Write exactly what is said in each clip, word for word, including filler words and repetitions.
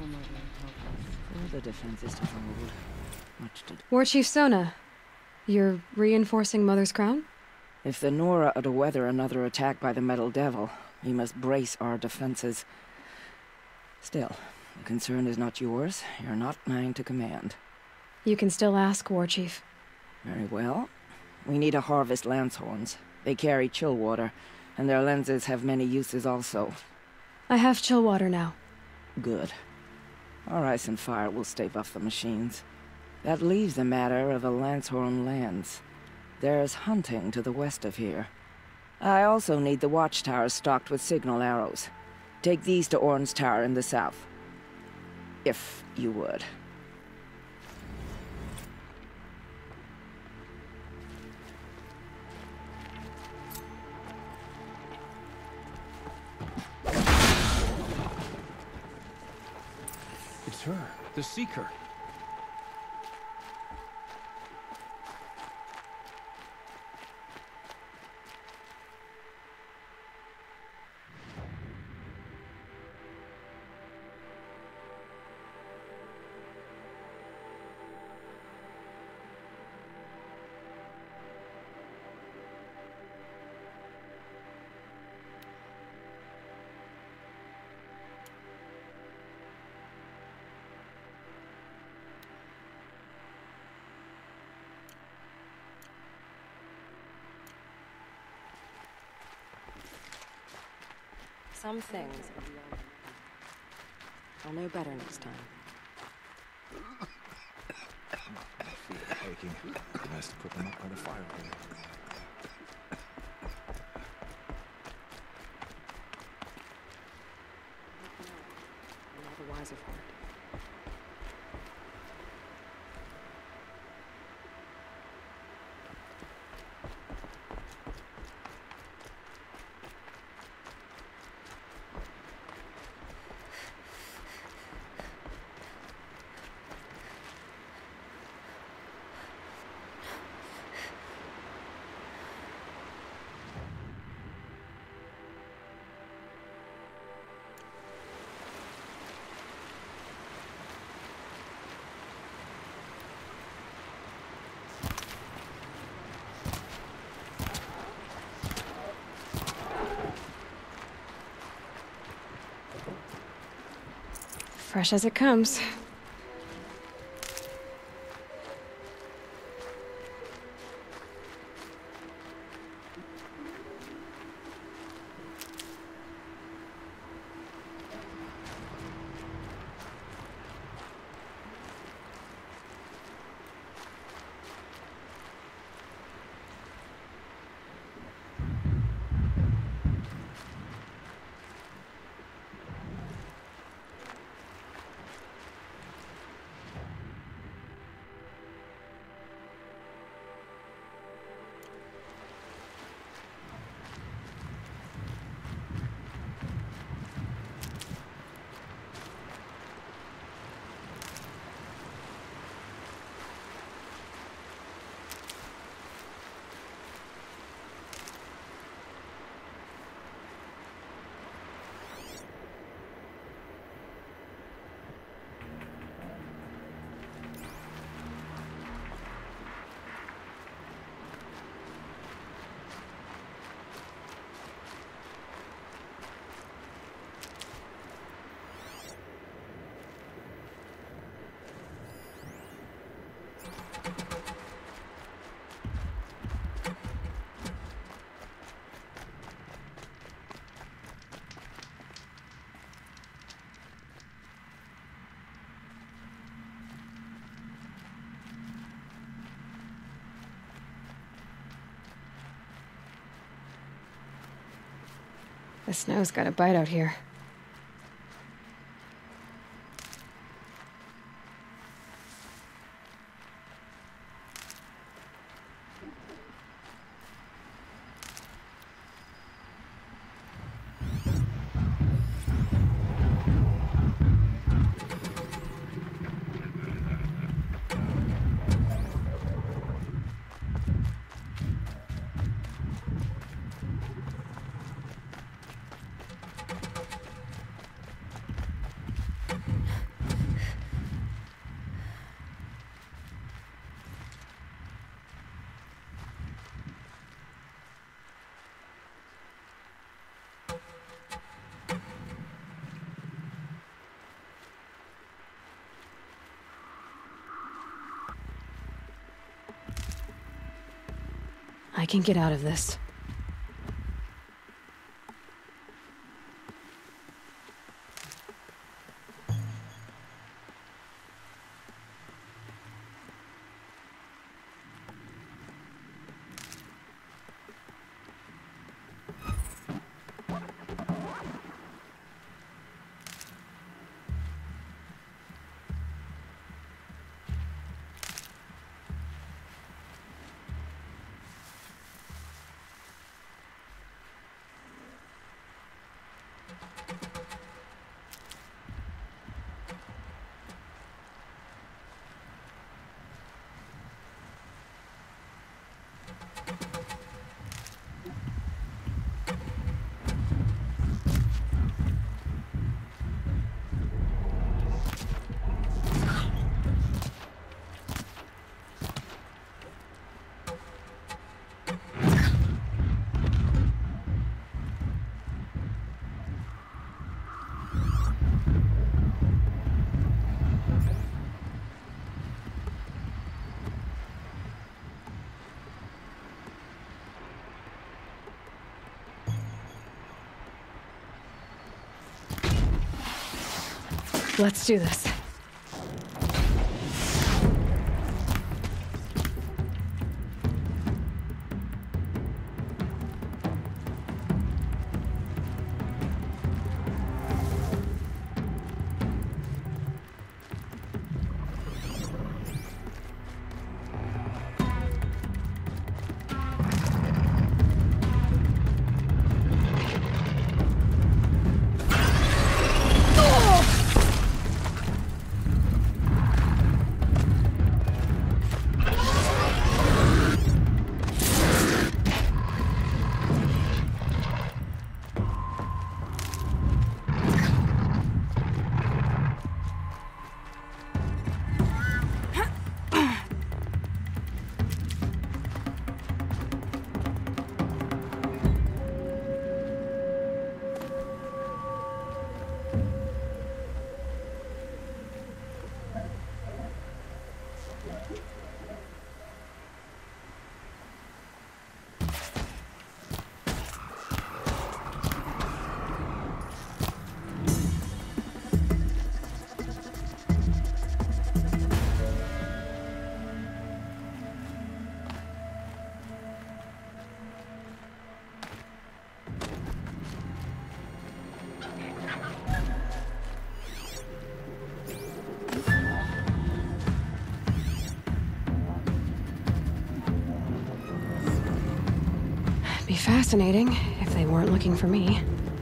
Further defenses to hold. Much to do. War Chief Sona, you're reinforcing Mother's Crown? If the Nora are to weather another attack by the Metal Devil, we must brace our defenses. Still, the concern is not yours. You're not mine to command. You can still ask, War Chief. Very well. We need to harvest Lancehorns. They carry chill water, and their lenses have many uses also. I have chill water now. Good. Our ice and fire will stave off the machines. That leaves the matter of a Lancehorn lance. There's hunting to the west of here. I also need the watchtowers stocked with signal arrows. Take these to Orn's Tower in the south. If you would. It's her, the Seeker. Some things are beyond. I'll know better next time. My feet are aching. Nice to put them up by the fire pit. I'm not the wiser for it. Fresh as it comes. The snow's got a bite out here. I can get out of this. Let's do this. Be fascinating if they weren't looking for me.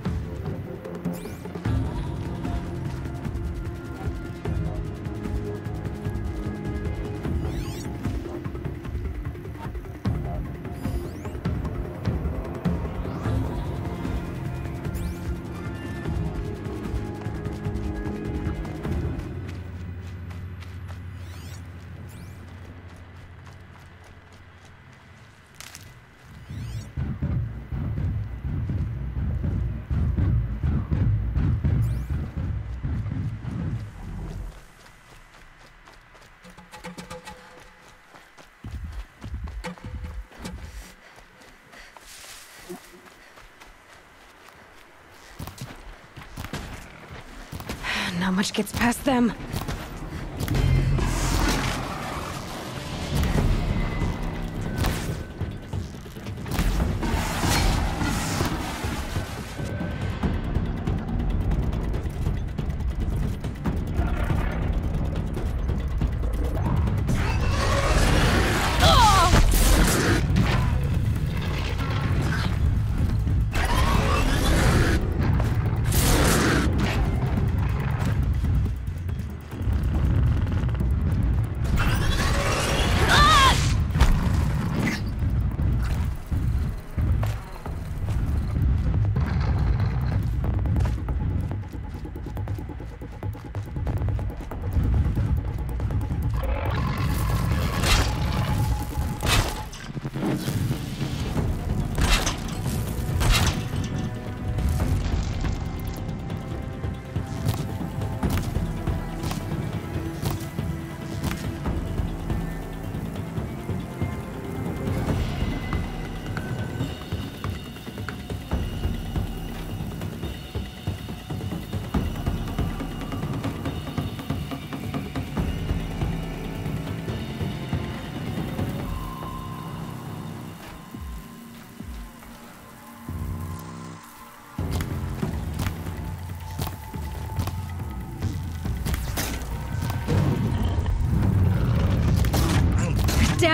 Not much gets past them.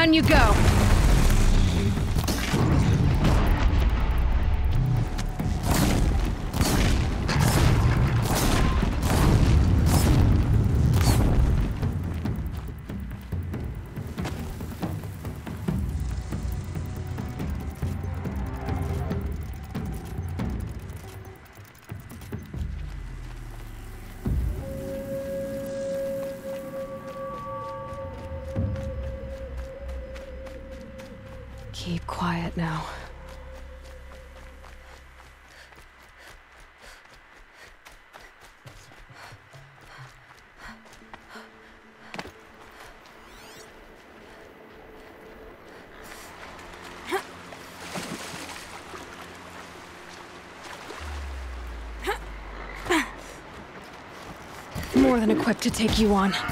Down you go. Keep quiet now. More than equipped to take you on.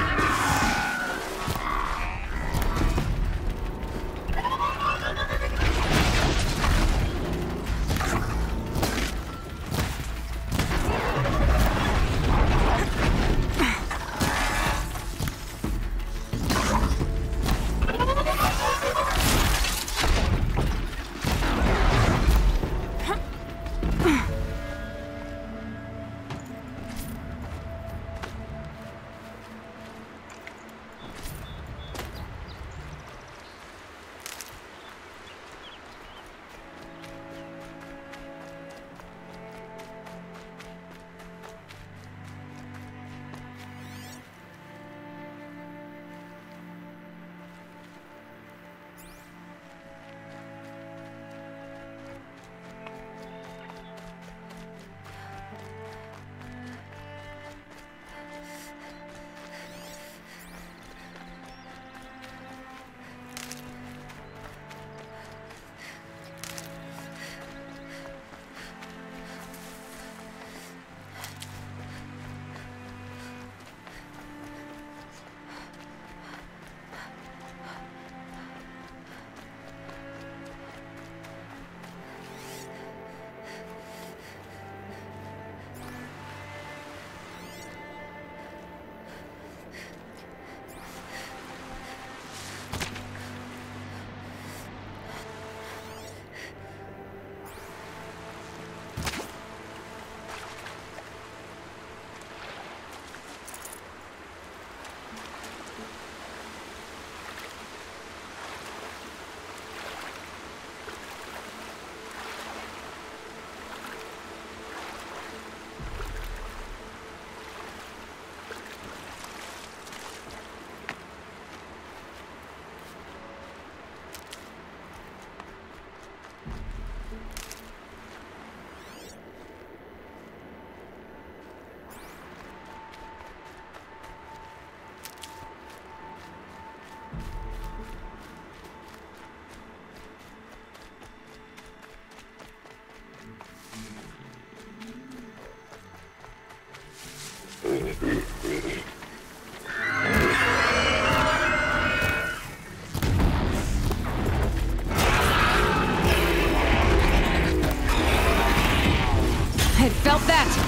I felt that!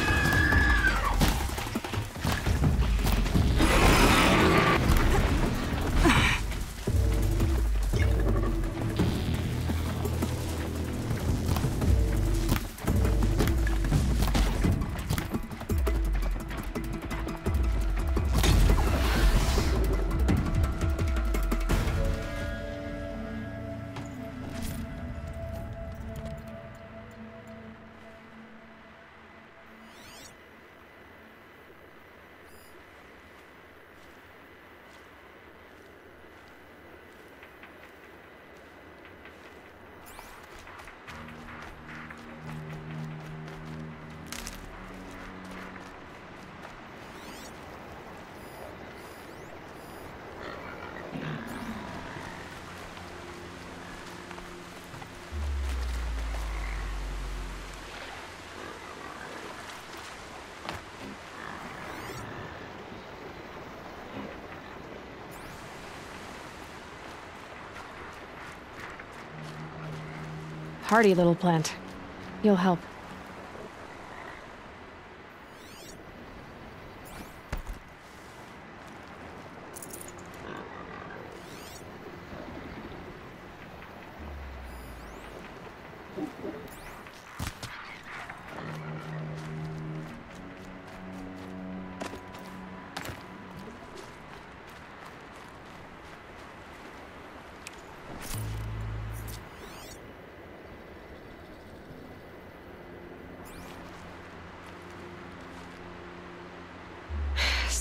Hardy little plant. You'll help.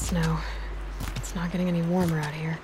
snow. It's not getting any warmer out here.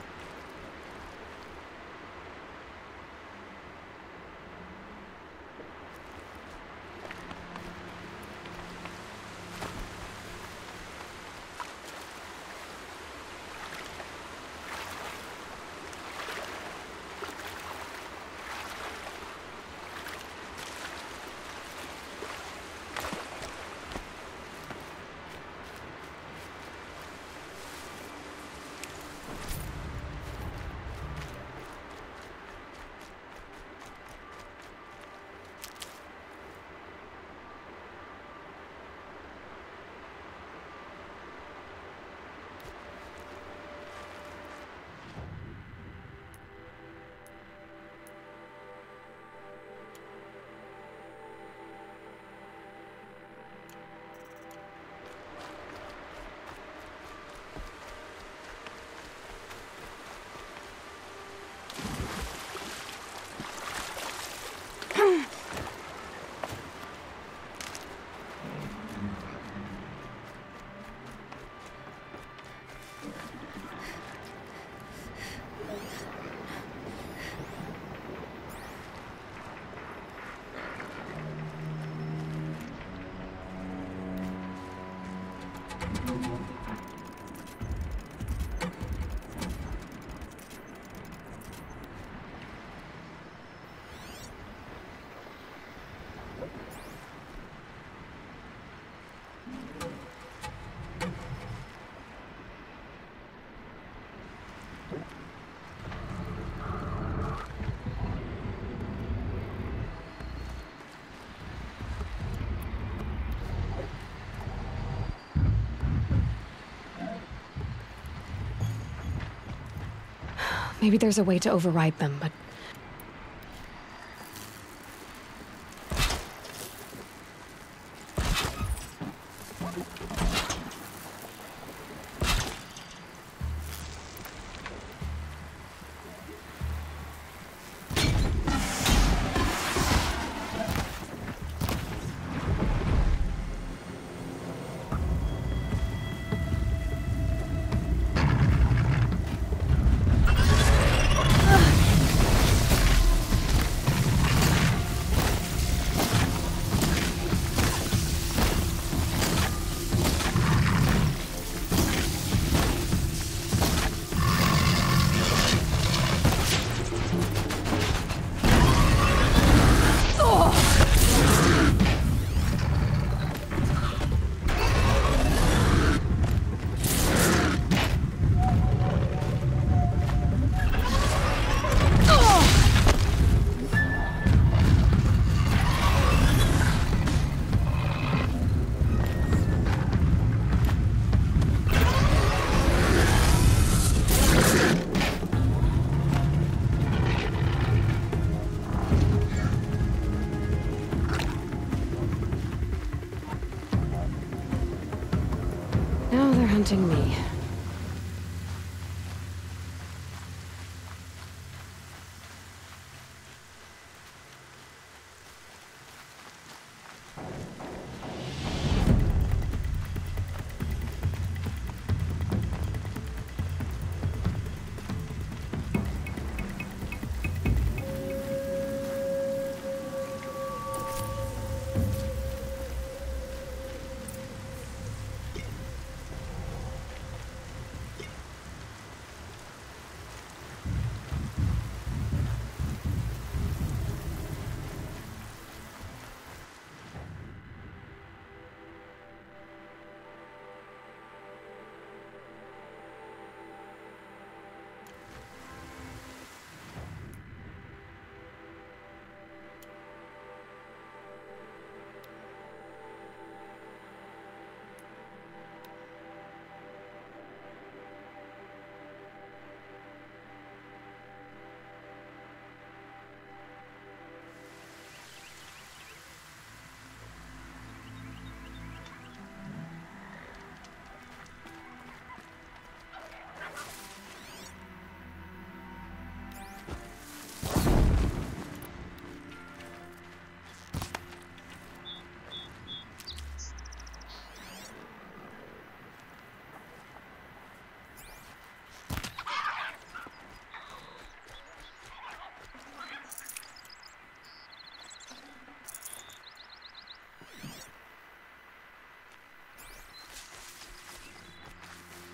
Maybe there's a way to override them, but... Now they're hunting me.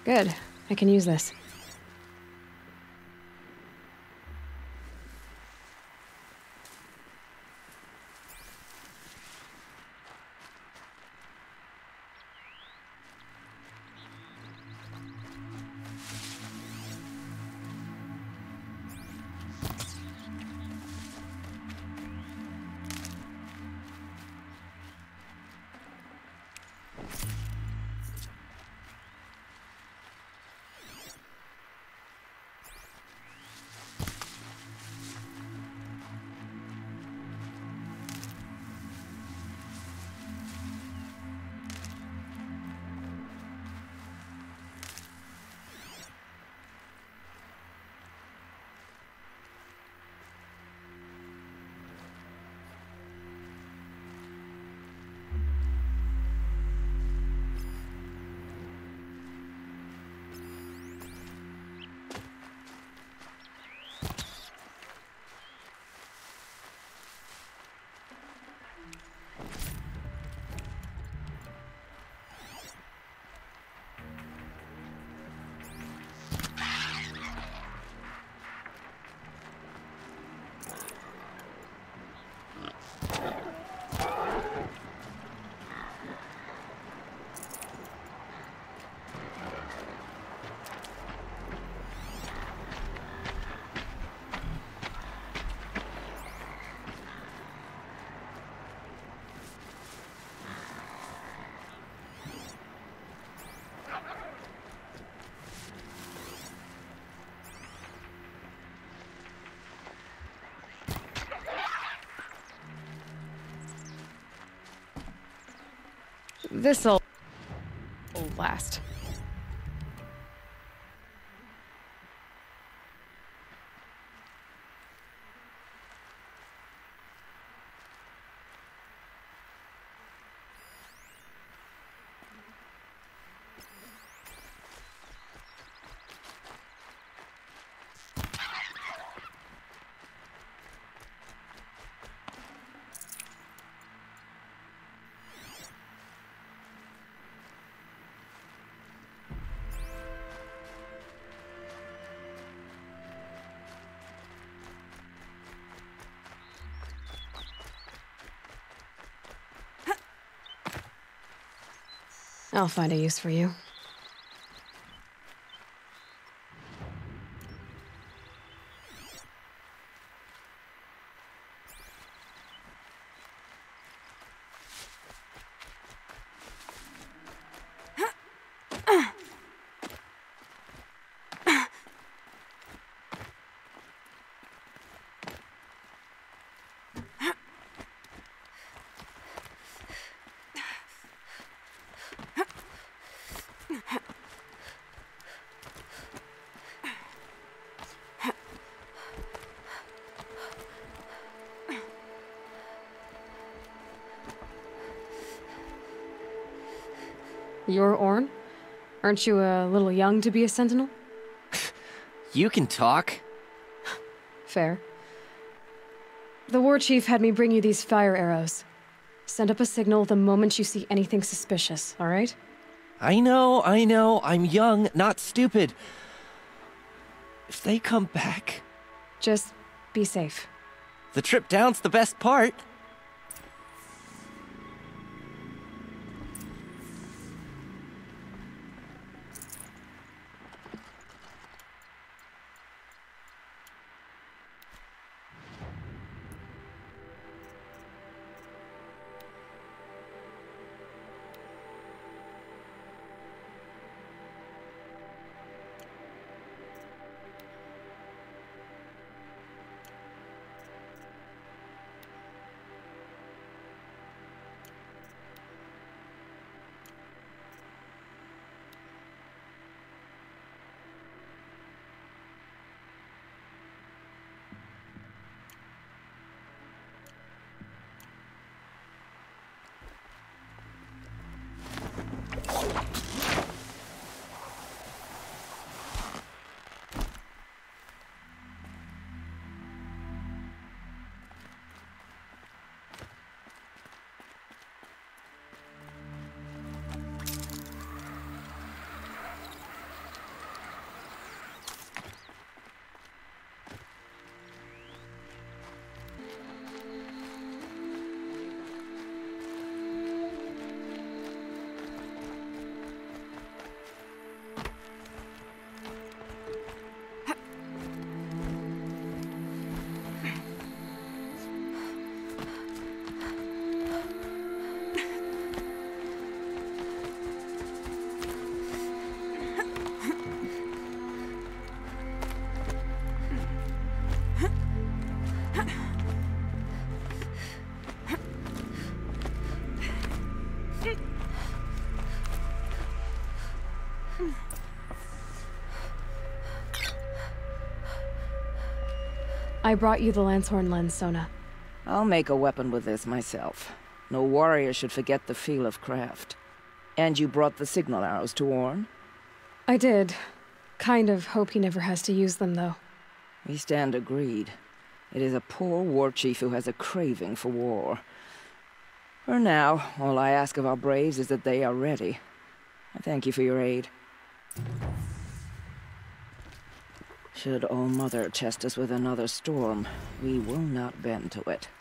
Good. I can use this. This'll last. I'll find a use for you. You're Orn? Aren't you a little young to be a sentinel? You can talk. Fair. The war chief had me bring you these fire arrows. Send up a signal the moment you see anything suspicious, all right? I know, I know. I'm young, not stupid. If they come back... Just be safe. The trip down's the best part. I brought you the Lancehorn lens, Sona. I'll make a weapon with this myself. No warrior should forget the feel of craft. And you brought the signal arrows to Orn? I did. Kind of hope he never has to use them, though. We stand agreed. It is a poor war chief who has a craving for war. For now, all I ask of our braves is that they are ready. I thank you for your aid. Should All Mother test us with another storm, we will not bend to it.